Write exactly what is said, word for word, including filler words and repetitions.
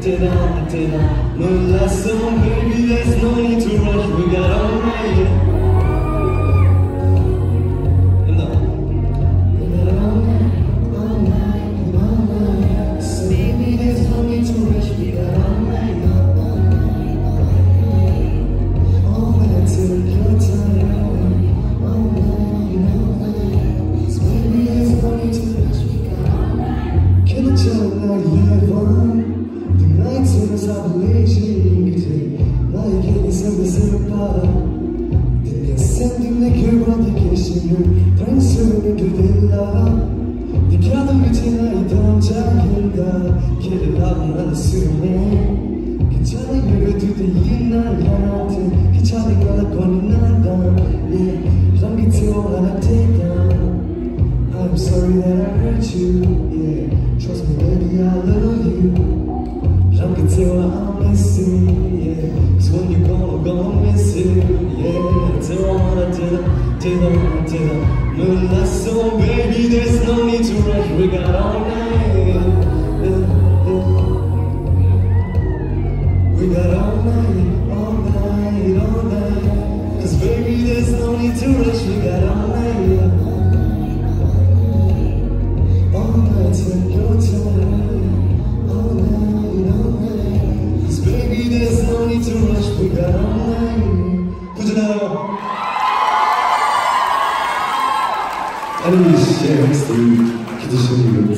Did I, did I? 몰랐어, baby, there's no need to rush. We got all night, yeah. You know. We got all night, all night, all night. So baby, there's no need to rush. We got all night, all night, all night till your time. All night, all night. So baby, there's no need to rush. We got all night. Can I tell you eleven? 나에게 생각을 봐 내 생각 내 결과를 계시는 당신은 그대라 네가 그지 나의 동작인가 길을 나는 수용해 괜찮아 그래도 날 하나한테 괜찮은 걸 권한다 이런 게 태워 하나 take I'm sorry that I hurt you yeah. Trust me baby I love you I can tell I'm missing, yeah. Cause when you're gone, I'm gonna miss it, yeah. Tell I wanna tell her, tell her, tell her. 몰랐어, baby, there's no need to rush. We got all night, yeah, yeah. We got all night, all night, all night. Cause baby, there's no need to rush. We got all night, yeah. All night till your time. There's no need to rush, we got all night. 부지나요? 아니, 씨, 엑스티 기대시는